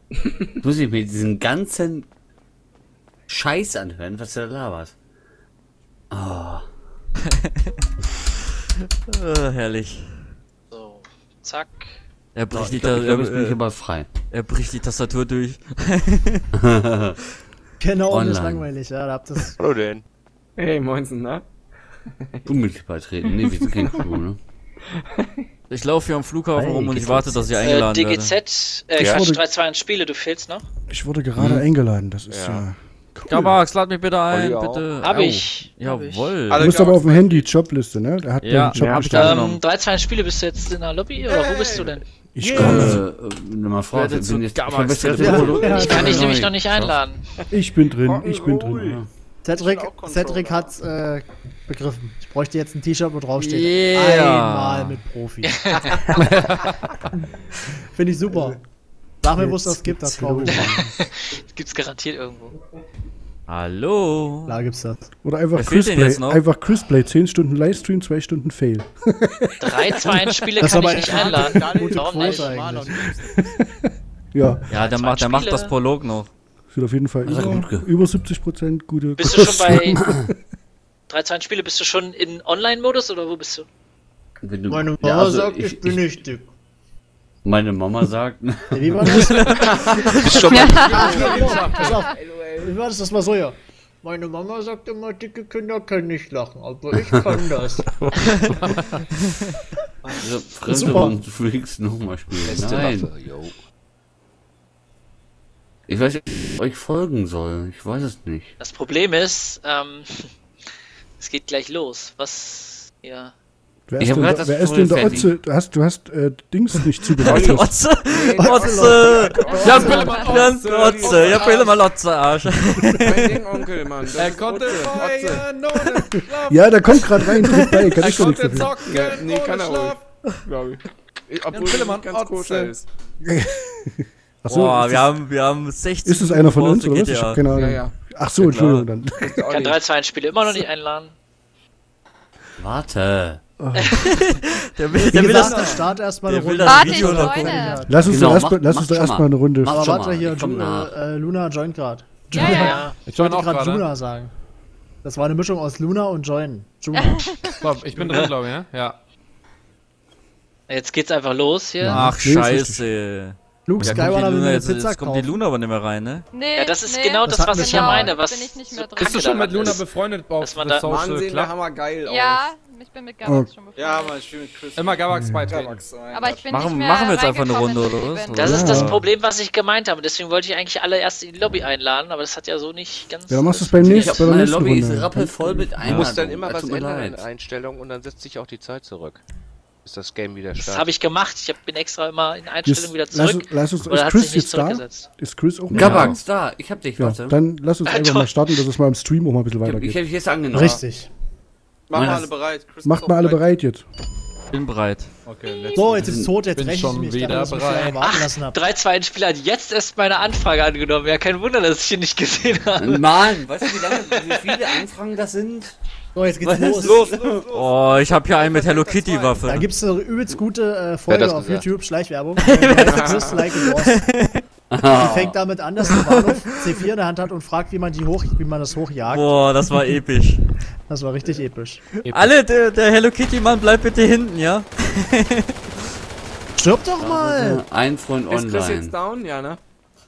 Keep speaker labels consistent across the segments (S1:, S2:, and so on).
S1: Muss ich mir diesen ganzen Scheiß anhören, was du da laberst. Oh.
S2: Herrlich.
S3: So, zack.
S2: Er bricht
S1: Ich glaube, jetzt bin ich aber frei.
S2: er bricht die Tastatur durch.
S4: Genau, und ist
S1: Online.
S4: langweilig, ja, da habt das.
S5: Hallo denn.
S6: Hey, moinsen, ne?
S1: Unmöglich beitreten. Nee, wir sind kein Crew, ne?
S2: Ich laufe hier am Flughafen
S1: Hey,
S2: rum und ich
S1: geht's
S2: warte,
S1: jetzt?
S2: dass ich eingeladen werde.
S3: DGZ,
S5: Ja.
S3: Quatsch, 3-2 Spiele, du fehlst noch?
S7: Ich wurde gerade eingeladen, das ist
S5: Ja.
S7: ja. Cool.
S2: Gabax, lad mich bitte ein,
S5: Olli auch.
S2: bitte.
S3: Hab
S2: Au.
S3: ich.
S2: Jawohl.
S7: Du musst aber auf dem Handy Jobliste, ne? Der hat
S2: Ja,
S7: den Job
S2: hab ich
S7: gestartet.
S2: genommen.
S3: 3-2 Spiele, bist du jetzt in der Lobby oder wo bist du denn?
S7: Ich komme.
S1: Mal Frau,
S2: Werde
S1: ich
S2: zu
S1: bin jetzt
S2: Gabax
S1: verbessert
S2: treffen.
S1: im Polo.
S4: Ja,
S3: Ich kann dich nämlich noch nicht einladen.
S7: Ich bin drin, ich bin drin.
S4: Cedric hat's begriffen. Ich bräuchte jetzt ein T-Shirt, wo drauf steht.
S2: Yeah.
S4: Einmal mit Profi. Finde ich super. Sag mir, wo es das gibt, das kaufe ich.
S3: Gibt's garantiert irgendwo.
S2: Hallo.
S4: Klar gibt's das.
S7: Oder einfach
S2: Wer fehlt denn jetzt
S7: Chrisplay.
S2: noch?
S7: Einfach Chrisplay. 10 Stunden Livestream, 2 Stunden Fail.
S3: 3-2 Spiele
S4: Das
S3: kann
S4: ist
S3: ich nicht einladen.
S4: Gute
S3: Warum nicht?
S4: Quote eigentlich.
S7: Ja,
S2: Ja, der macht
S3: Spiele.
S2: das Prolog noch.
S7: sind auf jeden Fall
S1: Das hat gut
S7: über 70% gute.
S3: Bist du schon bei 3-2 Spiele, bist du schon in Online-Modus oder wo bist du?
S1: Wenn du,
S4: Meine Mama
S1: ja, also
S4: sagt, ich bin nicht dick.
S1: Meine Mama sagt,
S4: Wie war das?
S3: Bist schon mal
S4: Pass auf. Wie war das mal so, ja? Meine Mama sagt immer, dicke Kinder können nicht lachen, aber ich kann das.
S1: also,
S4: Super.
S1: Fremde und Freaks nochmal spielen.
S5: Beste
S1: Nein,
S5: Waffe, yo.
S1: ich weiß nicht, ob ich euch folgen soll. Ich weiß es nicht.
S3: Das Problem ist, es geht gleich los. Was, ja.
S7: Wer
S1: Ich
S7: ist
S1: hab
S7: denn,
S1: grad das
S7: wer ist denn der
S1: fertig.
S7: Otze? Du hast Dings nicht zubereitet.
S2: Otze! Otze! Ja, Otze! Ja, bitte mal Otze, Arsch.
S6: Mein Ding, Onkel, Mann. Er konnte feiern, ohne Schlaf.
S7: Ja, der kommt gerade rein, tritt bei, kann
S6: Er
S7: ich doch nichts
S6: konnte
S7: dafür.
S6: zocken, nee, kann er wohl. Glaube ich. Obwohl
S8: Pillemann,
S6: ganz koscher ist.
S7: Achso,
S2: Boah,
S7: ist,
S2: wir haben 60.
S7: ist es einer von uns oder was? Ich
S2: GTA.
S7: hab keine Ahnung.
S6: Ja, ja.
S7: Ach so, Entschuldigung dann.
S3: Ich kann 3-2 Spiele immer noch nicht einladen.
S1: Warte.
S2: Der will,
S4: Wie
S2: der will
S4: gesagt,
S2: das.
S4: dann start erstmal
S2: Der
S4: eine
S2: will
S4: Runde.
S2: das
S9: Warte,
S2: Video
S9: ich
S2: noch
S9: joine.
S2: gucken.
S7: Lass uns
S1: Genau,
S7: doch erstmal
S1: macht schon
S7: erstmal eine Runde.
S1: Macht
S4: Aber
S1: schon
S4: warte
S1: mal.
S4: hier,
S1: Ich komm nach.
S4: Luna joint gerade.
S9: Ja, ja.
S3: Ja.
S4: Ich wollte
S8: auch
S4: gerade
S8: gerade.
S4: Juna sagen. Das war eine Mischung aus Luna und Join. Juna.
S8: Stopp, ich bin drin, glaube ich, ne? Ja.
S3: Jetzt geht's einfach los hier.
S2: Ach,
S7: Nee, ist
S2: scheiße.
S4: Luke
S2: Ja,
S4: Skywalker will mir eine
S2: jetzt
S4: Pizza
S2: kommt die
S4: kaufen.
S2: Luna aber nicht mehr rein, ne?
S9: Nee,
S3: Ja, das ist
S9: nee.
S3: genau
S4: Das
S3: das,
S4: hatten
S3: was
S4: wir
S3: ich
S4: schon
S3: ja
S4: mal.
S3: meine. Was
S9: Bin ich nicht mehr
S3: so
S9: dran.
S3: kacke
S8: Bist du schon mit
S3: daran
S8: Luna
S3: ist.
S8: befreundet auf
S3: Dass man
S8: The
S3: da-
S8: Social
S6: Mann, sehen der
S8: Club?
S6: Hammer geil aus.
S9: Ja, ich bin mit Gabax schon befreundet.
S6: Ja, Mann, ich spiele mit Chris.
S8: Immer Gabax beitreten.
S6: Gabax rein.
S9: Aber ich bin
S2: Machen-
S9: nicht mehr
S2: machen wir jetzt einfach eine
S9: reingekommen
S2: Runde,
S9: in
S2: oder was?
S9: Event.
S3: Das ist
S7: Ja.
S3: das Problem, was ich gemeint habe. Deswegen wollte ich eigentlich alle erst in die Lobby einladen, aber das hat ja so nicht ganz.
S7: Ja, dann machst du es beim
S1: Ich
S7: nächsten,
S1: hab,
S7: bei der
S1: meine
S7: nächsten
S1: Lobby ist
S7: Runde.
S1: rappelvoll mit
S5: Du
S1: Einladungen.
S5: musst dann immer was
S1: Tut mir
S5: ändern in
S1: leid.
S5: Einstellungen und dann setzt sich auch die Zeit zurück. Bis das Game wieder
S3: Das
S5: startet.
S3: habe ich gemacht. Ich bin extra immer in Einstellungen wieder zurück.
S7: Lass uns,
S3: Oder
S7: ist
S3: hat
S7: Chris
S3: sich nicht
S7: jetzt da?
S3: zurückgesetzt.
S7: Ist Chris auch mal
S1: Gabax, da, ich hab dich,
S7: da? Ja,
S1: warte.
S7: dann lass uns einfach mal starten, dass es mal im Stream auch mal ein bisschen
S1: Ich
S7: weitergeht.
S1: hab dich jetzt angenommen.
S4: Richtig.
S6: Machen wir
S1: Meines-
S6: alle bereit. Chris
S7: Macht
S6: ist
S7: mal
S6: auch
S7: alle bereit jetzt.
S2: Bin bereit.
S8: Okay, let's
S4: So, jetzt ist es tot, jetzt
S8: Bin
S4: räche ich
S8: schon
S4: mich.
S8: wieder
S4: dass ich mich
S8: bereit.
S4: lange warten lassen hab.
S3: 3-2 Spieler hat jetzt erst meine Anfrage angenommen. Ja, kein Wunder, dass ich ihn nicht gesehen habe.
S1: Mann, weißt du, wie viele Anfragen das sind?
S4: So, jetzt geht's
S1: Was?
S4: los.
S2: Oh, ich hab hier einen mit Hello Kitty
S4: Da
S2: Waffe.
S4: gibt's eine übelst gute Folge
S5: das
S4: auf
S5: gesagt?
S4: YouTube, Schleichwerbung. Die heißt Just Like a Boss. Die fängt damit an, dass der Bahnhof C4 in der Hand hat und fragt, wie man das hochjagt.
S2: Boah, das war episch.
S4: Das war richtig episch.
S2: Alle, der Hello Kitty Mann bleibt bitte hinten, ja?
S4: Stirb doch mal!
S1: Ein Freund
S6: Ist Chris jetzt
S1: online.
S6: down? Ja, ne?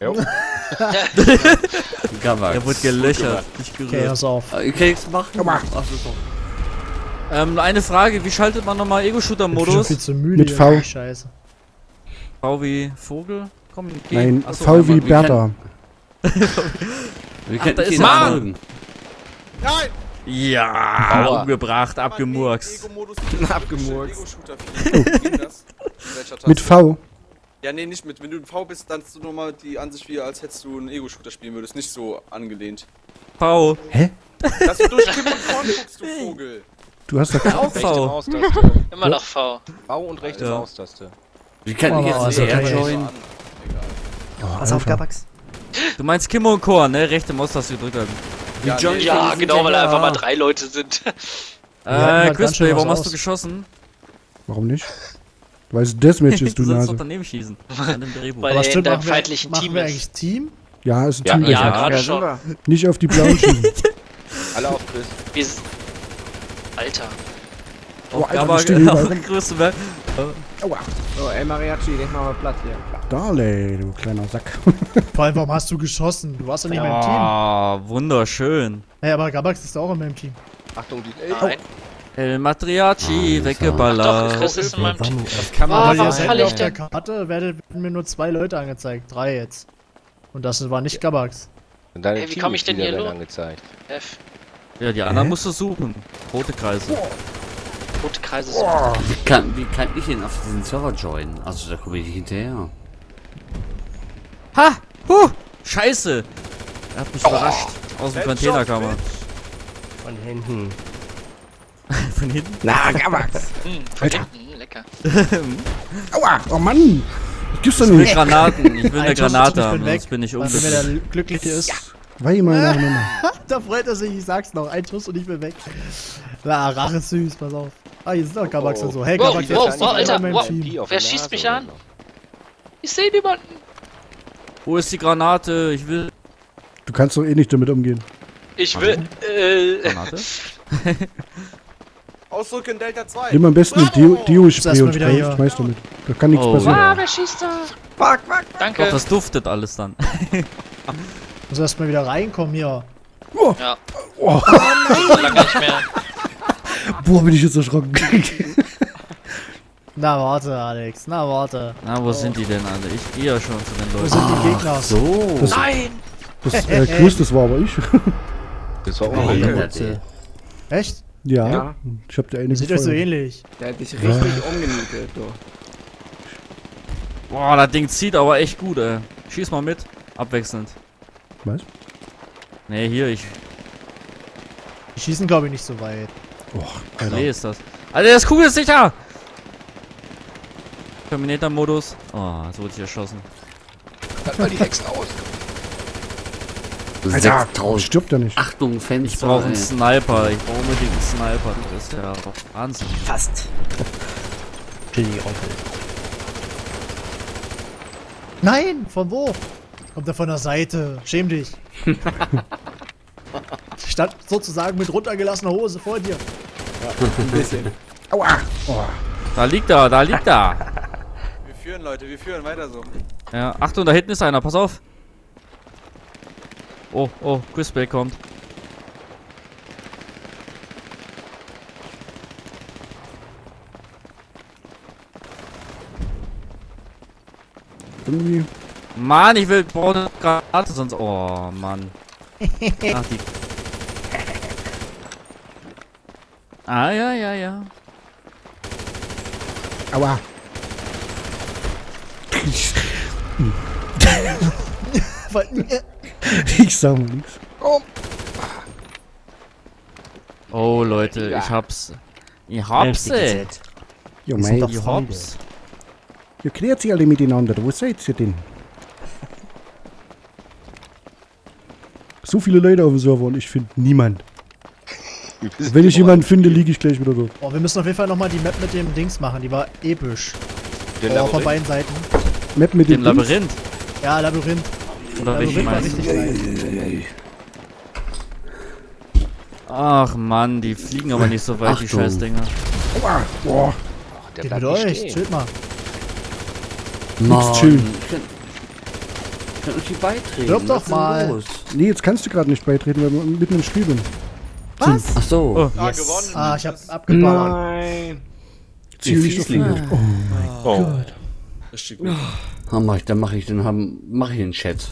S1: Gabax.
S2: Der wurde gelöchert, nicht
S4: Okay,
S2: gerührt.
S4: pass auf.
S1: Ich kann nichts machen. Ach, so, so.
S2: Eine Frage, wie schaltet man nochmal
S4: Ich bin schon
S2: Ego-Shooter-Modus?
S4: viel zu müde.
S7: Mit
S4: hier,
S7: V.
S4: die Scheiße.
S2: V wie Vogel? Komm, geh.
S7: Nein,
S2: Achso,
S7: V wie
S1: wir
S7: Bertha.
S1: Wir können
S2: da
S1: nicht
S2: ist
S1: jeder
S2: Mann!
S1: folgen.
S6: Nein!
S2: Ja,
S5: Aua.
S2: umgebracht, abgemurkst.
S6: Ego-Modus.
S8: Abgemurkst.
S6: Ego-Shooter. Ging das? Welcher Taste?
S7: Mit V.
S6: Ja, nee, nicht mit. Wenn du ein V bist, dann hast du nochmal die Ansicht, wie als hättest du einen Ego-Shooter spielen würdest. Nicht so angelehnt.
S2: V.
S6: Dass du durch Kim und Korn guckst, du Vogel.
S7: Du hast da
S2: Auch
S5: Rechte
S2: V.
S5: Maustaste.
S3: Immer noch V.
S5: V und rechte
S2: Ja.
S5: Maustaste.
S1: Wie kann ich
S4: Oh,
S1: jetzt
S4: also
S1: CR
S4: okay.
S1: joinen?
S4: Pass auf, Gabax.
S2: Du meinst Kimmo und Korn, ne? Rechte Maustaste gedrückt halten.
S6: Ja,
S1: John-
S6: nee,
S3: Ja,
S1: sind
S3: genau, weil
S1: ja-
S3: einfach mal 3 Leute sind.
S4: hatten halt ganz
S2: Crispy,
S4: schön was
S2: warum hast
S4: aus.
S2: du geschossen?
S7: Warum nicht? Weil es Deathmatch ist,
S2: Du
S7: du
S2: sollst
S7: Nase.
S2: doch daneben schießen. An dem Drehbuch.
S3: Weil
S4: Aber
S3: er in
S4: stimmt,
S3: deinem
S4: machen wir,
S3: feindlichen
S4: machen
S3: Team
S4: wir
S3: ist.
S4: eigentlich Team?
S7: Ja, ist ein
S5: Ja,
S7: Team.
S3: Ja,
S5: Ja,
S3: gerade
S8: Ja,
S3: schon.
S8: sind wir.
S7: Nicht auf die blauen schießen.
S5: Alle auf Chris.
S3: Wir s- Alter.
S2: Oh,
S7: Alter,
S2: aber
S7: die stehen überall
S2: auf
S7: rum.
S2: der größte Welt.
S8: So, ey Mariachi, leg mal Platz hier.
S7: Dale, du kleiner Sack.
S4: Vor allem, warum hast du geschossen? Du warst doch nicht in meinem Team.
S2: Oh, wunderschön.
S4: Hey, aber Gabax ist auch in meinem Team.
S5: Achtung, die.
S3: Nein.
S2: El Matriarchi,
S3: Doch,
S2: weggeballert.
S3: Chris ist in meinem Team.
S8: Das kann
S3: Ah,
S8: man
S4: Aber
S3: was
S4: ihr
S3: fall
S4: seid
S3: ich
S4: auf der
S3: denn?
S4: Karte, werden mir nur 2 Leute angezeigt. 3 jetzt. Und das war nicht Gabax.
S5: Und deine
S3: Ey, wie komm ich denn
S5: Teammitglieder
S3: hier
S5: werden
S3: los?
S5: angezeigt.
S3: F.
S2: Ja, die anderen musst du suchen. Rote Kreise.
S3: Rote Kreise
S1: Wie kann ich denn auf diesen Server joinen? Also da komme ich nicht hinterher.
S2: Ha! Scheiße! Er hat mich überrascht. Aus dem Container kam er.
S10: Von hinten.
S2: Von hinten?
S10: Na, Gabax.
S3: Von hinten, lecker.
S7: Aua, oh Mann. Das gibt's doch
S2: Ich will
S7: nicht.
S2: Granaten. Ich will eine
S4: Ein Schuss und
S2: Granate
S4: ich
S2: haben,
S4: bin weg.
S2: sonst bin ich
S4: Weil wenn der
S2: unglücklich.
S4: Glückliche ist.
S7: Weil mal Nummer.
S4: Da freut er sich, ich sag's noch. Ein Schuss und ich bin weg. Na, Rache ist süß, pass auf. Ah, hier sind doch Gabax und so. Hey,
S3: Wow,
S4: Gabax,
S3: wow,
S4: jetzt
S3: wow, Alter,
S4: in meinem
S3: wow.
S4: Team.
S5: Die auf
S3: Wer
S5: die
S3: schießt
S5: Nase
S3: mich
S5: oder
S3: an?
S5: so.
S3: Ich sehe niemanden.
S2: Wo ist die Granate? Ich will.
S7: Du kannst doch eh nicht damit umgehen.
S3: Ich will,
S2: Granate?
S6: Ausdrücken Delta 2.
S7: Nimm am besten ein Deo-Spray
S4: erstmal
S7: und
S4: wieder hier.
S7: schmeiß damit. Da kann nichts
S2: Oh,
S7: passieren.
S2: ja.
S3: wer schießt da?
S10: Fuck, fuck.
S3: Danke.
S2: Doch, das duftet alles dann.
S4: Muss erstmal wieder reinkommen hier.
S3: Ja.
S7: Oh,
S3: Lange nicht mehr.
S7: boah, bin ich jetzt erschrocken.
S4: Na, warte, Alex. Na, warte.
S2: Na, wo sind die denn alle? Ich gehe ja schon zu den
S4: Wo
S2: Leuten.
S4: sind die Gegner?
S1: So.
S7: Das,
S3: Nein!
S7: das Chris, das war aber ich.
S5: Das war
S1: Oh,
S5: unglücklich.
S1: ja,
S4: Echt?
S7: Ja,
S10: Ja.
S7: ich hab dir eine
S4: Sieht euch so
S7: gefeuert.
S4: ähnlich.
S10: Der hat dich richtig umgenietet, du.
S2: Boah, das Ding zieht aber echt gut, ey. Schieß mal mit. Abwechselnd.
S7: Was?
S2: Nee, hier, ich.
S4: Die schießen, glaube ich, nicht so weit.
S7: Oh, Alter.
S2: Nee, ist das. Alter, das Kugel ist sicher! Terminator-Modus. Oh, jetzt wurde ich erschossen.
S5: Halt mal die Hexen aus.
S7: Alter,
S1: 6000.
S7: stirbt er nicht.
S1: Achtung, Fenster.
S2: Ich brauche einen
S1: ey.
S2: Sniper. Ich brauche unbedingt einen Sniper. Das ist ja Wahnsinn.
S10: Fast. Chili Onkel.
S4: Nein! Von wo? Kommt er von der Seite. Schäm dich. Ich stand sozusagen mit runtergelassener Hose vor dir.
S10: Ein bisschen.
S7: Aua. Oh.
S2: Da liegt er, da liegt er.
S6: Wir führen, Leute, wir führen weiter so.
S2: Ja, Achtung, da hinten ist einer. Pass auf. Oh, oh, Crispy kommt.
S7: Irgendwie.
S2: Mann, ich will brauche eine Granate, sonst. Oh, Mann. Ach, die. Ah, ja, ja, ja.
S7: Aua. Ich sag mal nichts.
S2: Oh, Leute, ich hab's. Ich hab's, ey.
S7: Jo,
S10: Wir sind
S7: mei,
S10: doch
S2: Ich
S10: Freunde.
S2: hab's.
S7: ihr klärt sich alle miteinander. Wo seid ihr denn? So viele Leute auf dem Server und ich finde niemand. Wenn ich jemanden finde, liege ich gleich wieder dort.
S4: Oh, wir müssen auf jeden Fall nochmal die Map mit dem Dings machen. Die war episch.
S5: Den
S4: Oh, von
S5: Labyrinth.
S4: beiden Seiten.
S7: Map mit
S2: Den
S7: dem Dings.
S2: Labyrinth.
S4: Ja, Labyrinth.
S2: Oder welchen
S4: Labyrinth war
S2: meinst du?
S4: richtig nice.
S2: Ach Mann, die fliegen aber nicht so weit, die
S1: Achtung.
S2: Scheißdinger.
S7: Aua. Boah.
S5: Der
S4: Geht mit
S5: bleibt nicht
S4: euch.
S5: stehen.
S4: Chillt mal.
S1: Mann,
S7: chillen.
S1: ich kann euch die beitreten.
S4: Stirb doch
S1: Was ist denn
S4: mal.
S1: los?
S7: Nee, jetzt kannst du gerade nicht beitreten, weil wir mitten im Spiel sind.
S4: Was?
S1: Ach so.
S2: Oh.
S6: Ah,
S4: Yes.
S6: gewonnen.
S4: Ah, ich hab abgeballert.
S10: Nein.
S7: Ziel nicht auf
S1: Fieslinge.
S7: den. Oh.
S6: Richtig gut.
S1: Dann mache ich den Chat.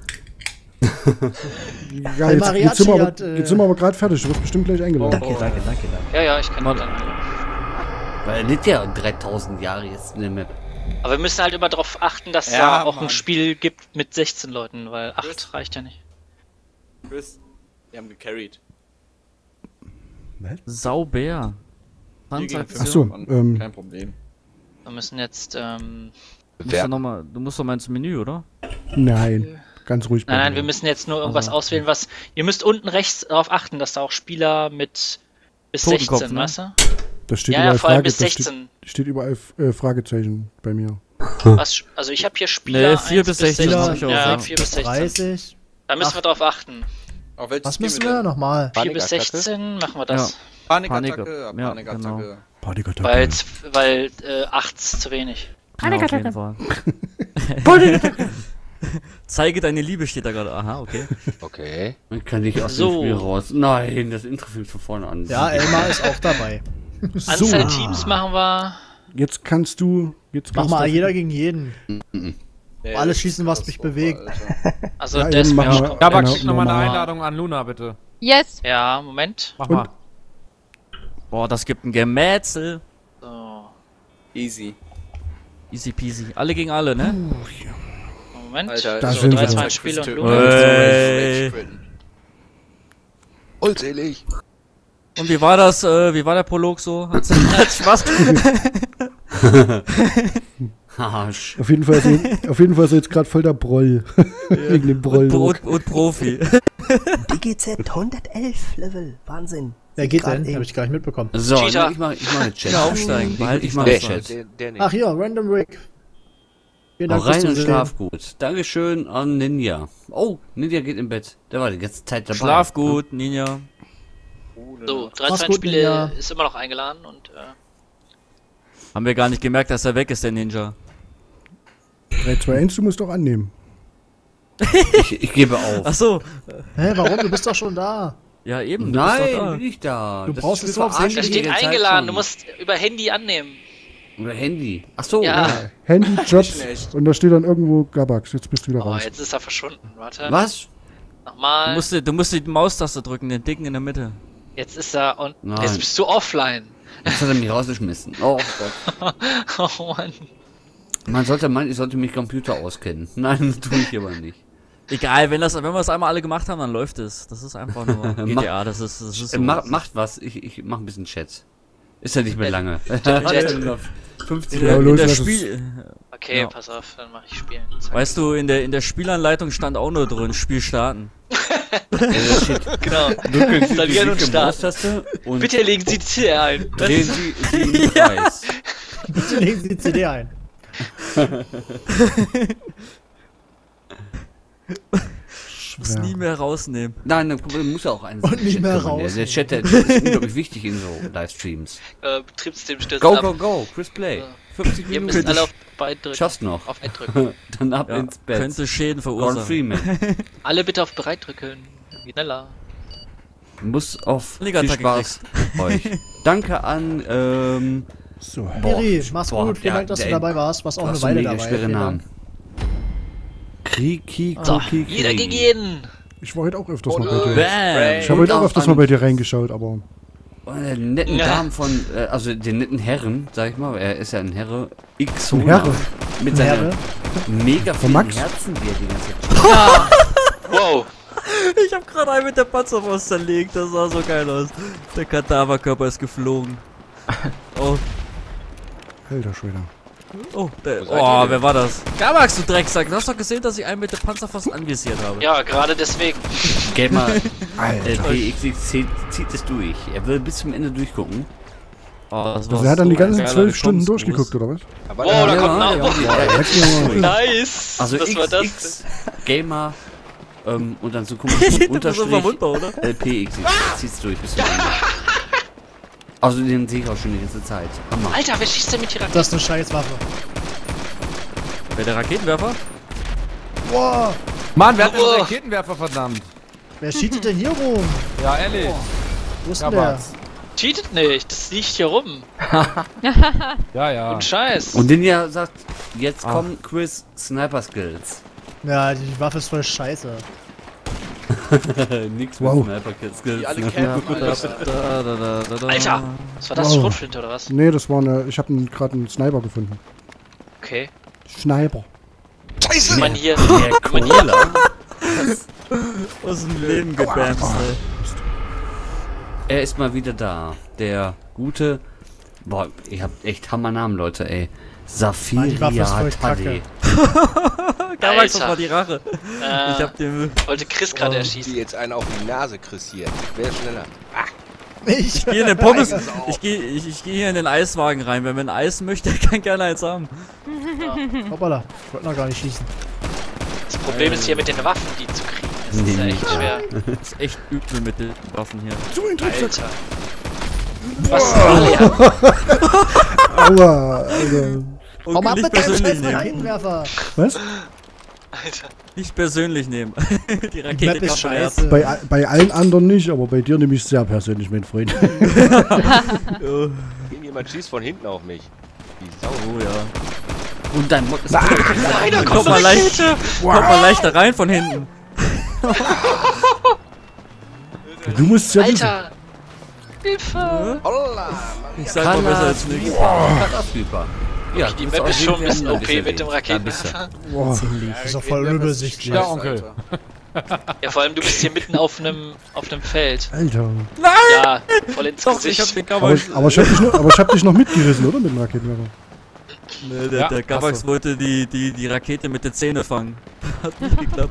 S7: Ja,
S4: Weil
S7: jetzt
S4: Mariachi
S7: sind wir aber,
S4: hat,
S7: jetzt sind wir aber gerade fertig. Du wirst bestimmt gleich eingeladen.
S10: Danke, danke, danke, danke.
S3: Ja, ja, ich kann
S2: Mann.
S3: dann.
S1: Weil er liegt ja 3000 Jahre jetzt in der Map.
S3: Aber wir müssen halt immer darauf achten, dass
S6: Ja,
S3: da auch
S6: Mann.
S3: ein Spiel gibt mit 16 Leuten, weil 8 reicht ja nicht.
S6: Chris, wir haben gecarried.
S2: Sauber.
S6: Wir gegen
S2: Transaktion.
S7: Ach so,
S6: Mann. Kein Problem.
S3: Wir müssen jetzt,
S2: Du musst doch mal ins Menü, oder?
S7: Nein, ganz ruhig.
S3: nein,
S7: bleiben.
S3: wir müssen jetzt nur irgendwas
S2: Also.
S3: auswählen, was. Ihr müsst unten rechts darauf achten, dass da auch Spieler mit bis
S2: Totenkopf,
S3: 16,
S2: ne?
S3: weißt du?
S7: Das steht
S3: Ja,
S7: überall
S3: vor allem bis
S7: das
S3: 16.
S7: steht überall Fragezeichen bei mir.
S3: Was, also ich habe hier Spieler
S2: Nee, 4 bis 16
S3: 16.
S2: hab ich auch,
S3: Ja,
S2: ja.
S3: 4 bis 16.
S4: 30.
S3: Da müssen wir drauf achten.
S6: Auf welches
S4: Was
S6: gehen
S4: müssen
S6: wir
S4: wir
S6: denn?
S4: nochmal?
S3: 4 bis
S5: Panikattacke?
S3: 16 machen wir das.
S6: Panikattacke,
S2: Ja,
S6: Panikattacke.
S2: genau.
S7: Panikattacke.
S3: Weil 8 ist zu wenig.
S2: Ja, auf jeden Fall. Zeige deine Liebe steht da gerade. Aha, okay.
S5: Okay.
S1: Man kann nicht aus
S3: So.
S1: dem Spiel raus. Nein, das Intro fängt von vorne an.
S4: Ja, Elmar ist auch dabei.
S3: Anzahl Teams machen wir.
S7: Jetzt kannst du.
S4: Mach mal jeder gegen jeden.
S6: Nee,
S4: Alles
S6: das
S4: schießen,
S6: ist
S4: was mich bewegt.
S6: Alter.
S3: Also
S7: Ja,
S3: das
S7: eben, machen
S3: wäre
S7: wir-
S3: schon.
S8: Gabak,
S7: Genau,
S8: schick nochmal eine
S7: normal.
S8: Einladung an Luna, bitte.
S9: Yes.
S3: Ja, Moment.
S8: Mach
S7: Und-
S8: mal.
S2: Boah, das gibt ein Gemetzel.
S3: So,
S6: Easy.
S2: Easy peasy. Alle gegen alle, ne?
S3: Moment.
S6: Alter,
S7: Da
S3: so,
S7: sind wir.
S3: 13 Spiele und
S6: Hey.
S3: Luna.
S2: Hey.
S5: Holdselig.
S2: Und wie war das? Wie war der Prolog so? Hat's Spaß?
S1: Arsch.
S7: Auf jeden Fall ist jetzt gerade voll der Broll. Wegen dem Broll.
S2: Und Profi.
S11: DGZ 111 Level. Wahnsinn.
S4: Wer geht
S11: Grad
S4: denn?
S11: eben.
S4: Habe ich gar nicht mitbekommen.
S1: So,
S3: Cheater.
S1: ich mach den Chat.
S2: Ja, aufsteigen. Behalt
S1: Ich
S2: dich
S1: mach
S2: noch.
S1: den
S5: Der,
S1: Chat.
S5: der nicht.
S4: Ach hier, Random Rick. Vielen
S1: Hau
S4: Dank fürs
S1: rein und
S4: Zusehen.
S1: schlaf gut. Dankeschön an Ninja. Oh, Ninja geht im Bett. Der war die ganze Zeit dabei.
S2: Schlaf gut, Ninja.
S3: So,
S4: Mach's
S3: 13
S4: gut,
S3: Spiele
S4: Ninja.
S3: ist immer noch eingeladen und
S2: Haben wir gar nicht gemerkt, dass er weg ist, der Ninja.
S7: 3, 2, 1, du musst doch annehmen.
S1: Ich gebe auf.
S2: Ach so.
S4: Hä, warum? Du bist doch schon da.
S2: Ja, eben. du bist doch
S1: Nein,
S2: da.
S1: bin ich da.
S4: Du
S1: Das
S4: brauchst
S1: ist
S4: es nur aufs
S1: verarscht
S3: da
S1: die
S3: steht
S1: ganze Zeit
S3: eingeladen,
S1: schon.
S3: du musst über Handy annehmen.
S1: Über Handy. Ach so.
S3: Ja.
S7: Handy, Jobs.
S6: Schlecht.
S7: Und da steht dann irgendwo Gabax. Jetzt bist du wieder
S3: Oh,
S7: raus.
S3: jetzt ist er verschwunden. Warte.
S1: Was?
S3: Nochmal.
S2: Du musst die Maustaste drücken, den dicken in der Mitte.
S3: Jetzt ist er und
S1: Nein.
S3: jetzt bist du offline.
S1: Jetzt hat er mich rausgeschmissen. Oh Gott.
S3: Oh Mann.
S1: Man sollte meinen, ich sollte mich Computer auskennen. Nein, das tue ich aber nicht.
S2: Egal, wenn wir es einmal alle gemacht haben, dann läuft es. Das ist einfach nur GTA, das ist so.
S1: Macht was, ich mach ein bisschen Chat. Ist ja nicht mehr lange.
S3: Chat.
S1: 50
S7: Ja,
S2: in
S7: los,
S2: der
S7: lass es.
S2: Spiel.
S3: Okay,
S2: Ja.
S3: pass auf, dann mach ich spielen. Zack.
S2: Weißt du, in der Spielanleitung stand auch nur drin, Spiel starten.
S3: Genau.
S1: Drücken Sie
S3: Installieren und
S1: die
S3: starten.
S1: Maustaste und
S3: Bitte legen Sie die CD ein.
S1: drehen Sie in den Kreis.
S4: Bitte legen Sie die CD ein.
S2: Muss nie mehr rausnehmen.
S1: Nein, dann muss ja auch einen
S4: Und nicht mehr raus.
S1: Der Chat ist unglaublich wichtig in so Livestreams.
S3: Betriebssystem stürzt
S1: Go,
S3: ab.
S1: go, go, Chris Play.
S3: Ja.
S1: 50
S3: Ihr
S1: Minuten.
S3: müsst alle auf Bereit drücken.
S1: Schaffst noch.
S3: Auf Bereit drücken.
S1: Dann ab
S2: Ja,
S1: ins Bett.
S2: könnte Schäden
S1: Gordon
S2: verursachen.
S1: Freeman.
S3: Alle bitte auf Bereit drücken. Schneller.
S1: Muss auf viel
S2: Liga-Attacke
S1: Spaß euch. Danke an,
S7: So.
S4: Miri, mach's
S1: boah,
S4: gut. Vielen Dank, dass du dabei warst. Warst auch
S1: du
S4: eine
S1: hast so
S4: Weile
S1: mega
S4: dabei.
S1: schwere
S4: Vielen
S1: Namen.
S4: Dank.
S3: So, jeder gegen jeden.
S7: Ich war heute auch öfters mal
S6: Und,
S7: bei dir.
S2: Bam!
S7: Ich habe heute auch
S1: und
S7: öfters
S1: an-
S7: mal bei dir reingeschaut, aber.
S1: Und den netten
S3: Ja.
S1: Damen von, also den netten Herren, sag ich mal, er ist ja ein Herre, X
S7: Ein Herre?
S1: mit seinen
S4: Herre?
S1: mega vielen
S7: Max?
S1: Herzen, die er die ganze Zeit
S3: Ja. Wow.
S2: Ich hab gerade einen mit der Panzerfaust zerlegt, das sah so geil aus. Der Kadaverkörper ist geflogen. Oh,
S7: Alter Schwede.
S2: oh,
S5: seid ihr
S2: oh,
S5: denn?
S2: wer war das? Gabax, du Drecksack, du hast doch gesehen, dass ich einen mit der Panzerfaust anvisiert habe.
S3: Ja, gerade deswegen.
S1: Gamer
S7: Alter.
S1: LPXX zieht es durch. Er will bis zum Ende durchgucken.
S2: Oh, das
S7: Also er hat dann
S2: so
S7: die ganzen
S2: ein
S7: 12 Stunden
S2: geiler
S7: durchgeguckt, oder was?
S5: Aber
S3: Wow, da
S1: Ja,
S3: kommt ein
S1: ja,
S3: Auto.
S1: ja.
S7: Jetzt gehen wir mal.
S3: Nice.
S1: Also
S3: Was war das?
S1: XX Gamer und dann so komisch
S2: Das ist so
S1: Unterstrich
S2: verwundbar, oder?
S1: LPXX zieht's durch bis zum Ende. Also den sehe ich auch schon die ganze Zeit. Hammer.
S3: Alter, wer schießt denn mit die Rakete?
S4: Das ist eine Scheißwaffe.
S2: Wer der Raketenwerfer?
S4: Boah,
S8: Mann, wer hat denn
S3: Oh.
S8: einen Raketenwerfer, verdammt?
S4: wer cheatet denn hier rum?
S8: Ja, ehrlich.
S4: Wo ist denn der?
S8: Gabax.
S3: Cheatet nicht, das liegt hier rum.
S8: Ja, ja.
S3: Und Scheiß.
S1: Und den ja sagt, jetzt kommen Chris Sniper Skills.
S4: Ja, die Waffe ist voll scheiße.
S1: Nix
S7: Wow.
S1: mit Sniper Skills.
S6: Die alle campen, Alter.
S3: Alter, was war das?
S7: Wow.
S3: Schrotflinte oder was?
S7: Nee, das war eine. Ich habe gerade einen Sniper gefunden.
S3: Okay.
S7: Sniper.
S3: Wenn man hier,
S1: Der
S3: wenn man hier,
S1: Cola.
S2: Aus dem Leben gebamst, ey.
S1: Er ist mal wieder da. Der gute. Boah, ihr habt echt Hammernamen, Leute, ey.
S4: Mann, die Waffe ist voll
S1: Safiria Tade.
S2: Gabax, das
S3: Alter.
S2: war die Rache. Ich hab den...
S3: wollte Chris gerade
S5: die
S3: erschießen.
S5: jetzt einen auf die Nase Chris hier. Wer ist schneller?
S4: Ich
S2: gehe in den Pommes. Ich gehe hier in den Eiswagen rein. Wenn man Eis möchte, kann gerne eins haben.
S4: Hoppala, ich wollte noch gar nicht schießen.
S3: Das Problem ist hier mit den Waffen, die zu kriegen. Das ist ja echt schwer.
S2: Das ist echt übel mit den Waffen hier.
S3: Alter. Was ist
S7: Aua, Alter.
S4: Komm ab
S2: nicht
S4: mit deinem
S2: persönlich
S4: scheiß
S2: nehmen.
S4: Raketenwerfer.
S7: Was?
S3: Alter.
S2: Nicht persönlich nehmen. Die
S4: Die Map
S2: Rakete
S4: ist
S2: kann
S4: scheiße.
S7: Bei allen anderen nicht, aber bei dir nehme ich sehr persönlich, mein Freund.
S5: Irgendjemand schießt von hinten auf mich. Die Sau.
S2: Oh ja.
S1: Und dein Mod ist
S3: Nein, da kommt
S2: Kommt mal
S3: eine
S2: leicht,
S3: Rakete.
S2: kommt mal leichter rein von hinten.
S7: Du musst ja wissen.
S3: Alter. Hilfe.
S2: Ich sag mal besser als nichts.
S1: Katastrophe. Ja,
S3: Die Map ist schon ein bisschen OP mit dem
S1: Da
S3: Raketenwerfer.
S7: Boah.
S4: Das ist doch voll übersichtlich.
S10: Ja, Onkel.
S3: Ja, vor allem du bist hier mitten auf einem Feld.
S7: Alter.
S3: Ja, voll ins
S2: Doch, ich hab
S3: Gesicht.
S2: den
S7: Aber,
S2: Gabax.
S7: aber ich hab dich noch mitgerissen, oder? Mit dem Raketenwerfer.
S2: Nee,
S10: Ja,
S2: der Gabax
S10: hast du.
S2: wollte die Rakete mit den Zähnen fangen. Hat nicht geklappt.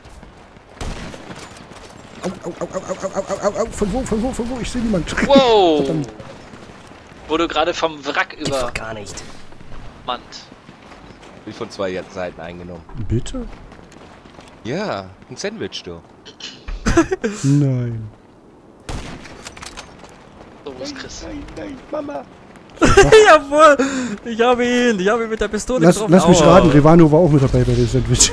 S7: Au, au, au, au, au, au, au, au. Von wo? Ich sehe niemand.
S3: Wow.
S7: Verdammt.
S3: Wurde gerade vom Wrack
S11: Gibt's doch
S3: übermannt.
S11: gar nicht.
S5: Bin von zwei Seiten eingenommen.
S7: Bitte?
S5: Ja, ein Sandwich, du.
S7: Nein.
S3: So, wo ist Chris?
S2: Jawohl! Ich habe ihn mit der Pistole
S7: Lass mich
S2: Aua.
S7: raten, Rivano war auch mit dabei bei dem Sandwich.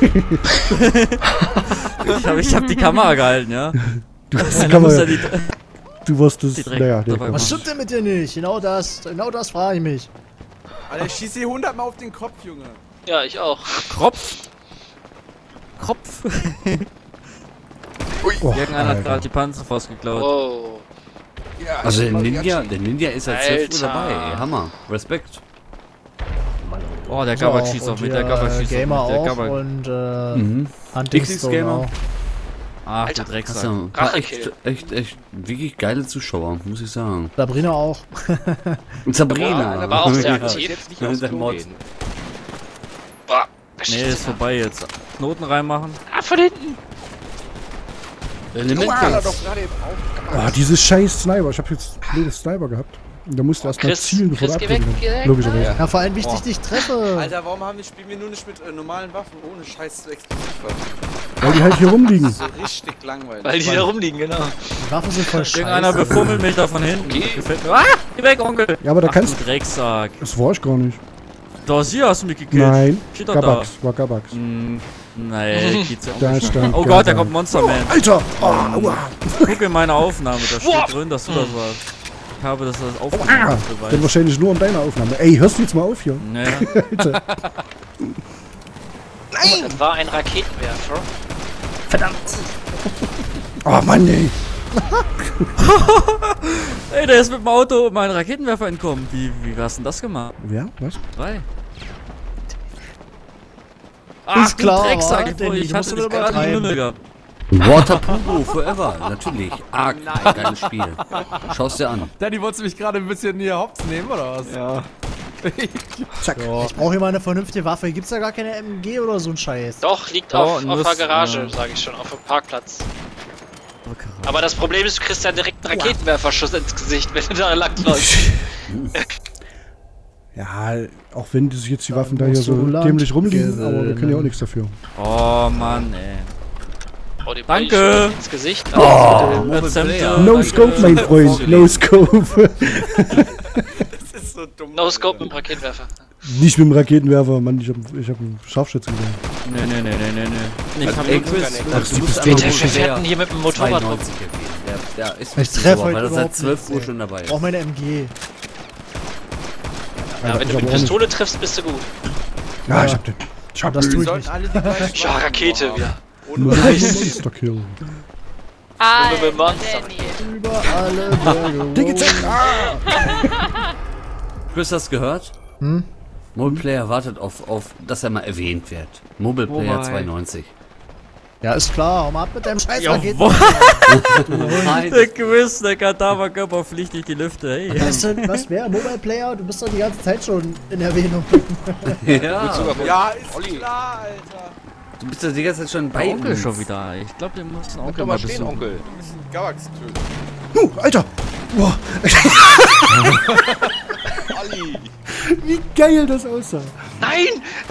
S2: Ich hab die Kamera gehalten, ja.
S7: Du hast die
S2: Einer muss ja
S7: Kamera.
S2: die,
S7: Du warst das.
S2: die direkt
S7: Naja,
S2: dabei
S7: nee,
S4: Was
S2: machen.
S4: stimmt denn mit dir nicht? Genau das frage ich mich.
S6: Alter, ich schieße hier 100 Mal auf den Kopf, Junge.
S3: Ja, ich auch.
S2: Kropf.
S7: Oh,
S2: Irgendeiner hat
S7: Alter.
S2: gerade die Panzerfaust geklaut.
S3: Wow.
S1: Also der Ninja ist seit 12 Uhr
S3: Alter.
S1: dabei. Ey, Hammer. Respekt.
S2: Oh, der Gabax schießt auch mit, der Gabax schießt
S4: Gamer
S2: auch mit, der
S4: auch
S2: Gabax.
S4: und
S1: Mhm.
S4: Huntingstone
S1: Gamer.
S4: auch.
S2: Ach,
S3: Alter.
S2: du Drecksack.
S1: Also, war
S3: Rachekill.
S1: echt wirklich geile Zuschauer, muss ich sagen.
S4: Sabrina auch.
S1: Und Sabrina.
S3: war auch sehr
S1: Ja.
S3: aktiv.
S5: Jetzt nicht
S1: Ja,
S5: aufs
S1: der
S5: Klo
S1: Mod.
S5: gehen.
S3: Boah.
S2: Nee, ist vorbei jetzt. Knoten reinmachen.
S3: Ah, von hinten.
S1: Element
S7: Ah, dieses scheiß Sniper. Ich hab jetzt blödes Sniper gehabt. Da musst du erstmal
S3: Chris,
S7: zielen, bevor
S3: Chris,
S7: du
S3: geh weg,
S7: abdrücken
S3: geh weg.
S7: kannst. Logischerweise.
S4: Ja, vor allem wichtig, dich treffe.
S6: Alter, warum spielen wir nur nicht mit normalen Waffen ohne scheiß Explosivwaffen?
S7: Weil die halt hier rumliegen.
S6: So richtig langweilig.
S3: Weil die da rumliegen, genau.
S4: Die Waffen sind voll
S2: Irgendeiner
S4: scheiße.
S2: befummelt mich da von hinten. Gefällt mir. Ah, geh weg, Onkel.
S7: Ja, aber da
S2: Ach,
S7: kannst
S2: du Drecksack.
S7: Das war ich gar nicht.
S2: Da, hier hast du mich gekillt.
S7: Nein.
S2: Steht doch
S7: Gabax. War Gabax.
S2: da. Nee, geht's ja auch
S7: Da
S2: nicht.
S7: stand
S2: Oh Gott, da
S7: Gabax.
S2: kommt Monster Man.
S7: Alter! Oh, aua!
S2: Guck in meine Aufnahme, da steht drin, dass du das warst. Ich habe das als
S7: Ah,
S2: Aufnahme
S7: denn
S2: beweist.
S7: wahrscheinlich nur an deiner Aufnahme. Ey, hörst du jetzt mal auf hier?
S2: Naja.
S7: Alter.
S3: Das war ein Raketenwerfer.
S7: Oh Mann, ey.
S2: Ey, der ist mit dem Auto meinen Raketenwerfer entkommen. Wie hast du denn das gemacht?
S7: Wer? Was?
S2: 3. Ach,
S4: Ist klar,
S2: du Drecksack,
S4: wa? Danny,
S2: ich
S4: du musst
S2: hatte
S4: wieder
S2: dich gerade in die
S4: übertreiben.
S2: Null gehabt.
S1: Waterpolo Forever, natürlich. Arg, ein geiles Spiel. Schau's dir an.
S10: Danny, wolltest du mich gerade ein bisschen hier hops nehmen, oder was? Ja.
S7: Zack.
S4: Ich brauche hier mal eine vernünftige Waffe. Gibt's da gar keine MG oder so ein Scheiß?
S3: Doch, liegt
S2: Oh,
S3: auf
S2: nur
S3: der
S2: s-
S3: Garage,
S2: ja.
S3: sage ich schon, auf dem Parkplatz. Aber das Problem ist, du kriegst ja direkt einen Raketenwerferschuss ins Gesicht, wenn du da langläufst.
S7: Ja, auch wenn sich jetzt die Waffen da hier
S4: musst
S7: so
S4: du Land
S7: dämlich rumliegen,
S4: gewinnen.
S7: aber wir können ja auch nichts dafür.
S2: Oh Mann, ey.
S3: Oh, die
S2: Danke.
S3: Body ins Gesicht.
S1: Oh,
S7: No Scope, mein Freund, no Scope.
S6: Das ist so dumm.
S3: No Scope mit dem Raketenwerfer.
S7: Nicht mit dem Raketenwerfer, Mann, ich hab einen Scharfschützen gesehen.
S2: Nee. Ich hab
S1: Ey,
S2: nichts.
S1: Chris,
S7: Ach,
S1: du musst
S7: die
S1: einfach
S3: Wir
S1: Mobilplayer
S3: fährten hier mit dem Motorrad rum.
S1: 92 erwähnen. Der ist
S4: Ich
S1: bisschen
S4: treffe
S1: sauer,
S4: heute
S1: weil er seit
S4: überhaupt
S1: 12
S4: nichts,
S1: Uhr
S4: ey.
S1: schon dabei
S4: Ich
S1: ist.
S4: brauche meine MG.
S3: Ja, wenn du mit Pistole triffst, bist du gut.
S7: Ja, ich hab den. Ich hab
S4: Das
S7: den.
S4: tue
S6: Wir
S4: ich
S6: sollten
S4: nicht.
S6: alle die gleichen
S3: Ja,
S6: Waffen
S3: Rakete,
S6: haben.
S3: ja.
S6: Ohne
S7: Nur
S6: Preis.
S7: Monster Kill.
S3: Mit dem Monster.
S9: Danny.
S4: Über alle Berge.
S7: Digizek!
S1: Chris, hast du gehört?
S4: Hm?
S1: Mobileplayer wartet auf, dass er mal erwähnt wird. Mobileplayer
S2: Wobei.
S1: 92.
S4: Ja, ist klar. Hau mal ab mit deinem scheiß Raketen.
S1: Nein.
S2: Der Quiz, der Kadaverkörper fliegt durch die Lüfte, hey.
S4: Was wäre? Mobile Player? Du bist doch die ganze Zeit schon in Erwähnung.
S1: Ja,
S6: Ja, ist klar, Alter.
S1: du bist ja die ganze Zeit schon bei
S2: Der Onkel
S1: uns.
S2: schon wieder. Ich glaube, wir müssen
S5: Bleib
S2: Onkel
S5: doch
S2: mal
S5: mal stehen,
S2: besuchen.
S5: Onkel.
S6: Gabax töten.
S7: Alter! Boah. Wie geil das aussah.
S3: Nein!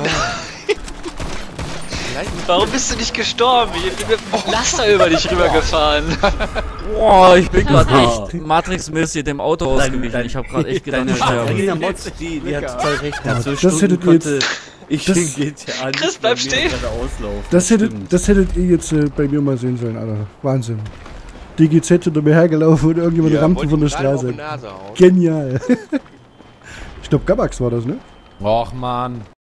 S3: Warum bist du nicht gestorben? Ich bin mit dem Laster über dich rübergefahren.
S2: Boah, ich bin gerade echt Matrix-mäßig dem Auto ausgewichen. Ich hab gerade echt gedacht,
S1: Regina Mods, die hat total recht. Nach so
S7: das
S1: Stunden
S7: hättet ihr
S1: konnte
S7: jetzt...
S1: ich
S7: das-
S1: den GTA
S3: Chris,
S1: nicht
S3: bleib
S1: bei mir
S3: stehen.
S1: gerade auslaufen.
S7: Das hättet ihr jetzt bei mir mal sehen sollen, Alter. Wahnsinn. DGZ hinter mir hergelaufen und irgendjemand rammte von der Straße. Genial. Ich glaube, Gabax war das, ne?
S10: Och, Mann.